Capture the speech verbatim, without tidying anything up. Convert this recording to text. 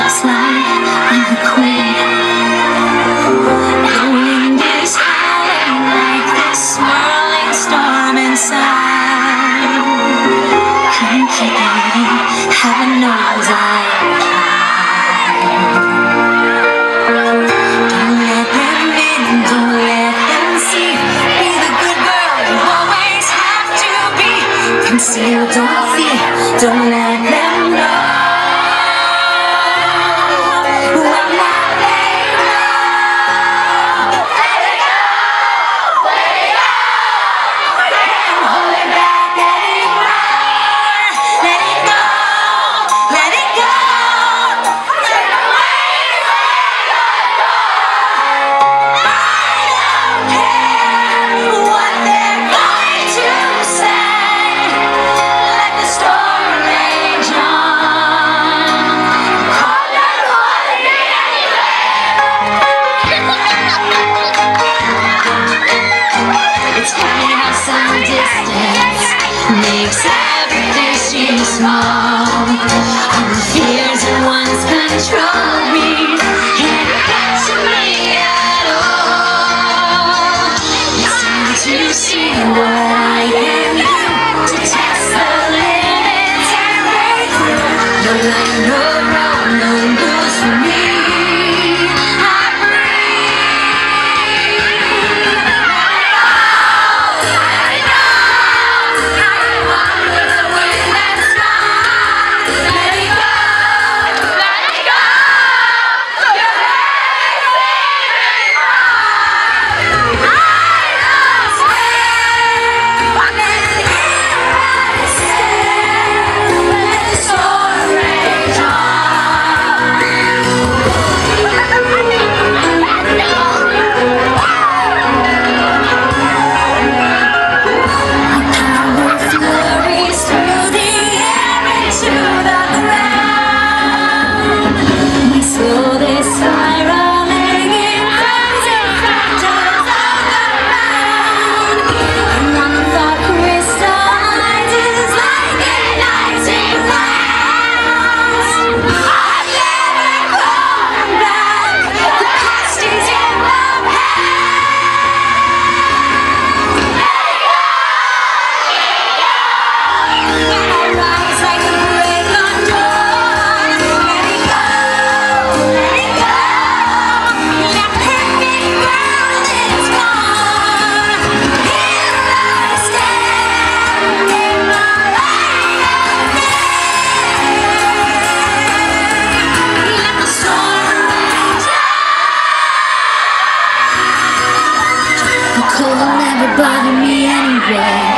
looks like I'm the queen. The wind is howling like this swirling storm inside. Couldn't keep it in, heaven knows I tried. Don't let them in, don't let them see. Be the good girl you always have to be. Conceal, don't fear, don't let them know. Makes everything seem small. All the fears that once controlled me can't get to me at all. It's time to see what I can do to test the limits and break through. No line, no road, no rules for me. Cold will never bother me anyway.